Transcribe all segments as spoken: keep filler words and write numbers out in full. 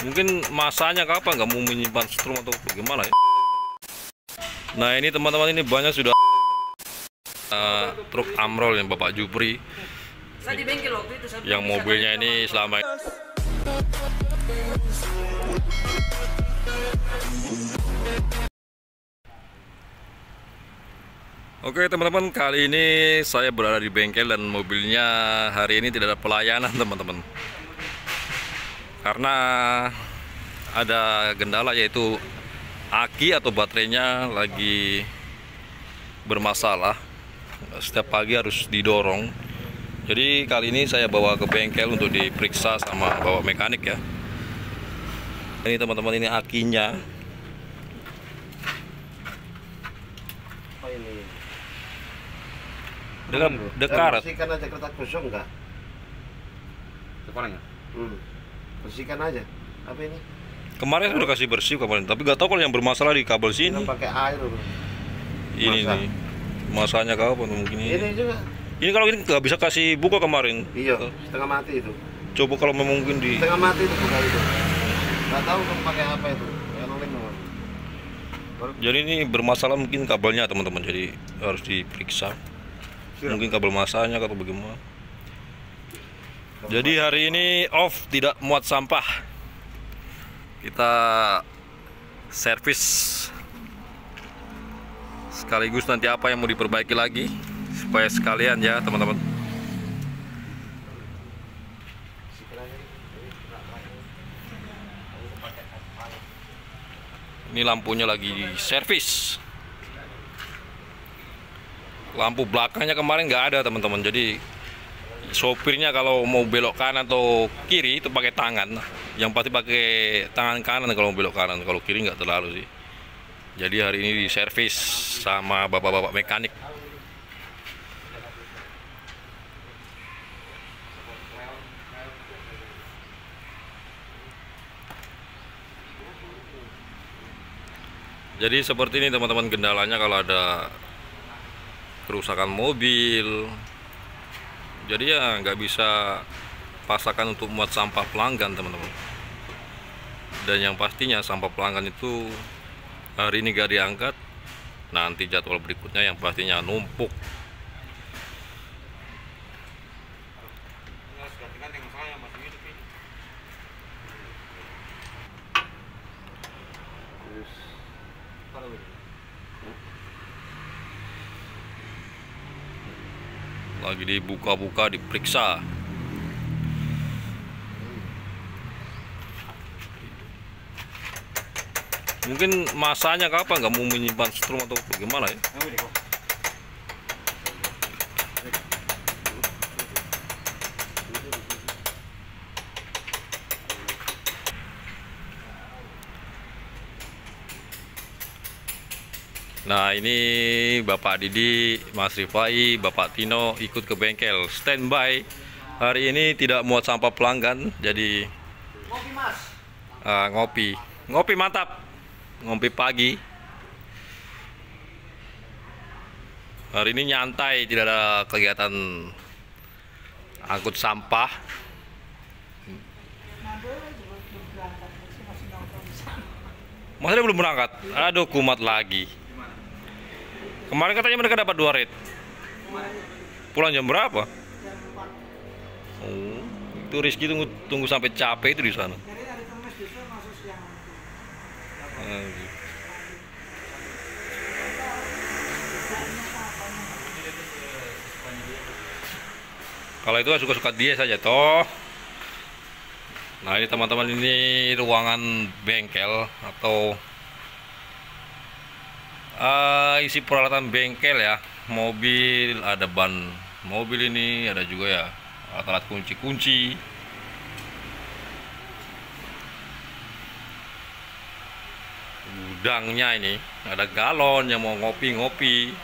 Mungkin masanya kapan nggak mau menyimpan strum atau bagaimana ya. Nah ini teman-teman, ini banyak sudah uh, truk Amrol yang Bapak Jupri. Saya di bengkel waktu itu, saya yang mobilnya ini selama ini. Oke teman-teman, kali ini saya berada di bengkel dan mobilnya hari ini tidak ada pelayanan teman-teman, karena ada kendala, yaitu aki atau baterainya lagi bermasalah. Setiap pagi harus didorong. Jadi kali ini saya bawa ke bengkel untuk diperiksa sama bawa mekanik ya. Ini teman-teman, ini akinya. Apa ini? Dengan dekarat. Bersihkan aja kertas kosong enggak? Sekolahnya? Hmm. Bersihkan aja. Apa ini? Kemarin sudah kasih bersih kemarin, tapi nggak tahu kalau yang bermasalah di kabel sini. Kita pakai air bro. Ini Masa? nih, masanya kapan mungkin ini. Ini juga. Ini kalau ini nggak bisa kasih buka kemarin. Iya, setengah mati itu. Coba kalau memang mungkin di. Setengah mati itu buka itu. Nggak tahu kamu pakai apa itu. Yang lain mau. Jadi ini bermasalah mungkin kabelnya teman-teman, jadi harus diperiksa. Mungkin kabel masanya atau bagaimana. Jadi hari ini off, tidak muat sampah. Kita servis sekaligus nanti apa yang mau diperbaiki lagi, supaya sekalian ya teman-teman. Ini lampunya lagi diservis. Lampu belakangnya kemarin nggak ada teman-teman, jadi sopirnya kalau mau belok kanan atau kiri itu pakai tangan. Yang pasti pakai tangan kanan kalau mau belok kanan, kalau kiri nggak terlalu sih. Jadi hari ini diservis sama bapak-bapak mekanik. Jadi seperti ini teman-teman kendalanya kalau ada kerusakan mobil. Jadi ya nggak bisa pasakan untuk muat sampah pelanggan teman-teman. Dan yang pastinya sampah pelanggan itu hari ini gak diangkat, nanti jadwal berikutnya yang pastinya numpuk. Lagi dibuka-buka, diperiksa. Mungkin masanya kapan nggak mau menyimpan strum atau bagaimana ya. Nah ini Bapak Didi, Mas Rifai, Bapak Tino ikut ke bengkel standby. Hari ini tidak muat sampah pelanggan, jadi ngopi mas. uh, ngopi, ngopi mantap, ngopi pagi. Hari ini nyantai, tidak ada kegiatan angkut sampah. Masa dia belum berangkat? Aduh, kumat lagi. Kemarin katanya mereka dapat dua red. Pulang jam berapa? Oh, itu Rizky tunggu tunggu sampai capek itu di sana. Nah, kalau itu suka-suka dia saja toh. Nah ini teman-teman, ini ruangan bengkel atau Uh, isi peralatan bengkel ya, mobil, ada ban mobil ini, ada juga ya alat-alat kunci-kunci. Gudangnya ini, ada galon yang mau ngopi-ngopi.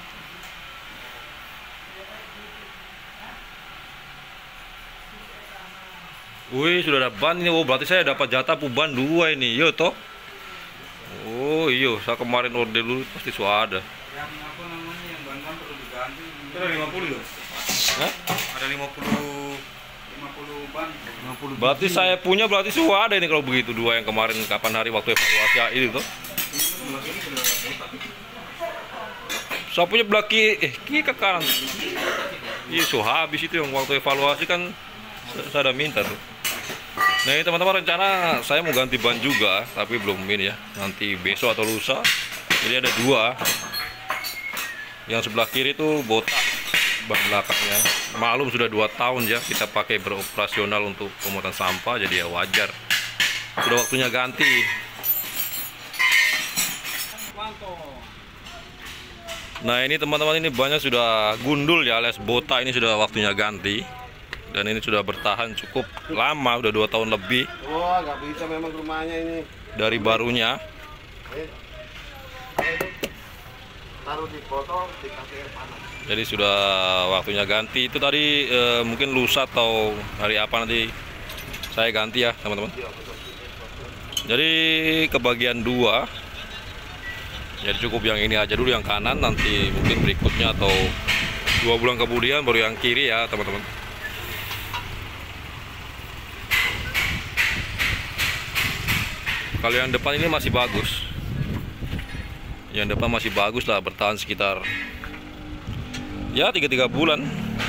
Wih, sudah ada ban ini. Oh, berarti saya dapat jatah ban dua ini. Yo toh. Oh iya, saya kemarin order dulu pasti sudah ada. Yang apa namanya, yang ban-ban perlu diganti. Itu ada lima puluh loh. Hah? Ada lima puluh. lima Berarti saya punya berarti semua ada ini kalau begitu, dua yang kemarin kapan hari waktu evaluasi itu tuh. Saya punya belaki eh kiri ke kanan. Iya, so habis itu yang waktu evaluasi kan saya udah minta tuh. Nah ini teman-teman, rencana saya mau ganti ban juga, tapi belum ini ya. Nanti besok atau lusa. Jadi ada dua. Yang sebelah kiri itu botak ban belakangnya. Maklum sudah dua tahun ya kita pakai beroperasional untuk pemungutan sampah, jadi ya wajar. Sudah waktunya ganti. Nah ini teman-teman, ini bannya sudah gundul ya, alias botak, ini sudah waktunya ganti. Dan ini sudah bertahan cukup lama, udah dua tahun lebih. Wah, nggak bisa memang rumahnya ini. Dari barunya. Eh, taruh di botol, dikasih air panas. Jadi sudah waktunya ganti. Itu tadi e, mungkin lusa atau hari apa nanti saya ganti ya teman-teman. Jadi kebagian dua. Jadi cukup yang ini aja dulu, yang kanan, nanti mungkin berikutnya atau dua bulan kemudian baru yang kiri ya teman-teman. Kalau yang depan ini masih bagus. Yang depan masih bagus lah, bertahan sekitar ya tiga tiga bulan.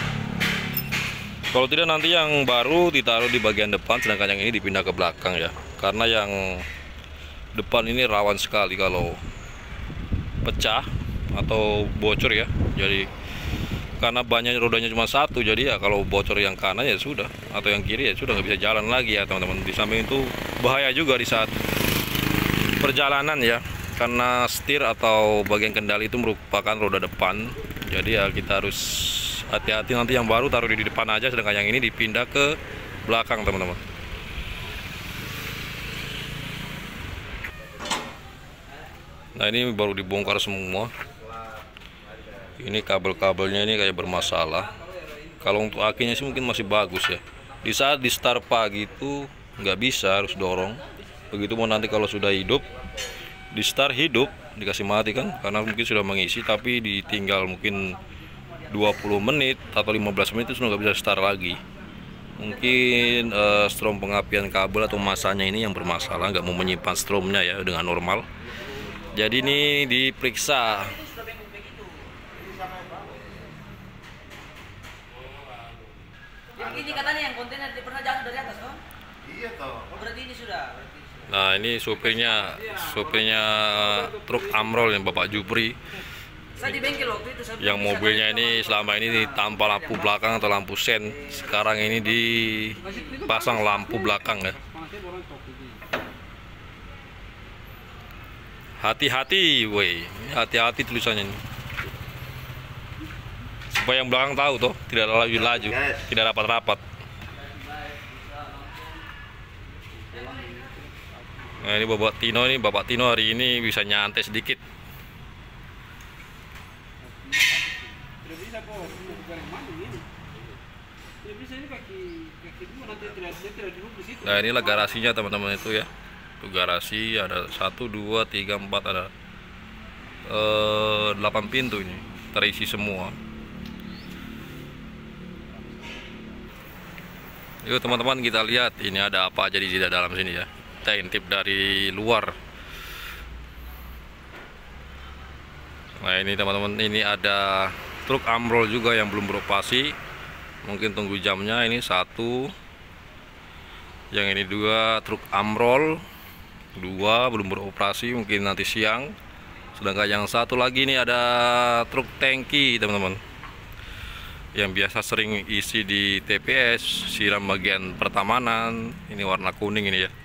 Kalau tidak nanti yang baru ditaruh di bagian depan, sedangkan yang ini dipindah ke belakang ya. Karena yang depan ini rawan sekali kalau pecah atau bocor ya. Jadi karena banyak rodanya cuma satu, jadi ya kalau bocor yang kanan ya sudah, atau yang kiri ya sudah, nggak bisa jalan lagi ya teman-teman. Di samping itu bahaya juga di saat perjalanan ya, karena setir atau bagian kendali itu merupakan roda depan. Jadi ya kita harus hati-hati, nanti yang baru taruh di depan aja, sedangkan yang ini dipindah ke belakang teman-teman. Nah ini baru dibongkar semua. Ini kabel-kabelnya ini kayak bermasalah. Kalau untuk akinya sih mungkin masih bagus ya. Di saat di start pagi itu nggak bisa, harus dorong. Begitu mau nanti kalau sudah hidup, di start hidup, dikasih mati kan, karena mungkin sudah mengisi, tapi ditinggal mungkin dua puluh menit atau lima belas menit itu sudah nggak bisa start lagi. Mungkin uh, strom pengapian kabel atau masanya ini yang bermasalah, nggak mau menyimpan stromnya ya dengan normal. Jadi ini diperiksa. Ini katanya yang kontainer pernah jatuh dari atas, toh? Iya toh. Oh, berarti ini sudah. Berarti sudah. Nah ini supirnya, supirnya truk Amrol yang Bapak Jupri. Saya di bengkel waktu itu. Saya Yang mobilnya ini selama ini tanpa lampu belakang atau lampu sen, sekarang ini dipasang lampu belakang ya. Hati-hati, woi, hati-hati tulisannya ini. Supaya yang belakang tahu toh, tidak laju-laju, tidak rapat-rapat. Nah ini Bapak Tino, ini Bapak Tino hari ini bisa nyantai sedikit. Nah inilah garasinya teman-teman itu ya. Itu garasi ada satu, dua, tiga, empat, ada eh, delapan pintu ini, terisi semua. Yuk teman-teman kita lihat ini ada apa aja di dalam sini ya. Kita intip dari luar. Nah ini teman-teman, ini ada truk Amrol juga yang belum beroperasi. Mungkin tunggu jamnya. Ini satu, yang ini dua, truk Amrol dua belum beroperasi, mungkin nanti siang. Sedangkan yang satu lagi ini ada truk tangki teman-teman, yang biasa sering isi di T P S, siram bagian pertamanan. Ini warna kuning ini ya.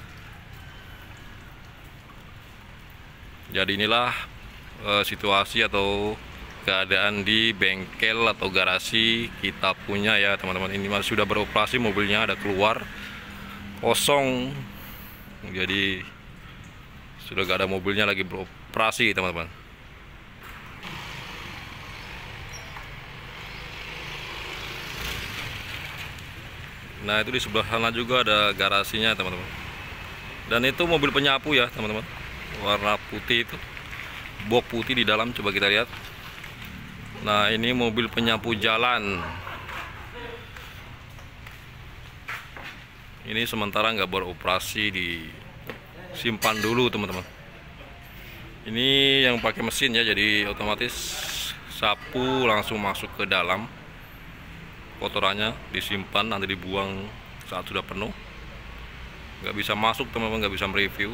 Jadi inilah e, situasi atau keadaan di bengkel atau garasi kita punya ya teman-teman. Ini masih sudah beroperasi, mobilnya ada keluar kosong, jadi sudah gak ada mobilnya lagi beroperasi teman-teman. Nah itu di sebelah sana juga ada garasinya teman-teman. Dan itu mobil penyapu ya teman-teman, warna putih itu, box putih di dalam, coba kita lihat. Nah ini mobil penyapu jalan. Ini sementara nggak beroperasi, disimpan dulu teman-teman. Ini yang pakai mesin ya, jadi otomatis sapu langsung masuk ke dalam, kotorannya disimpan nanti dibuang saat sudah penuh. Nggak bisa masuk teman-teman, nggak bisa mereview.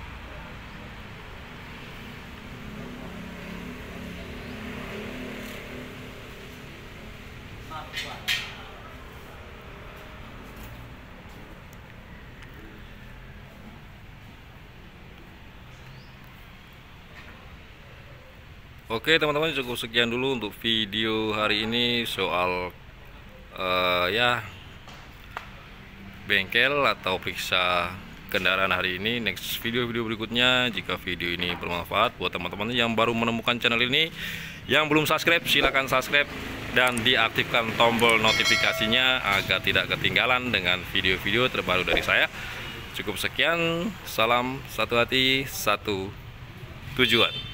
Oke teman-teman, cukup sekian dulu untuk video hari ini soal uh, ya bengkel atau periksa kendaraan hari ini. Next video-video berikutnya, jika video ini bermanfaat buat teman-teman yang baru menemukan channel ini, yang belum subscribe silahkan subscribe dan diaktifkan tombol notifikasinya agar tidak ketinggalan dengan video-video terbaru dari saya. Cukup sekian, salam satu hati satu tujuan.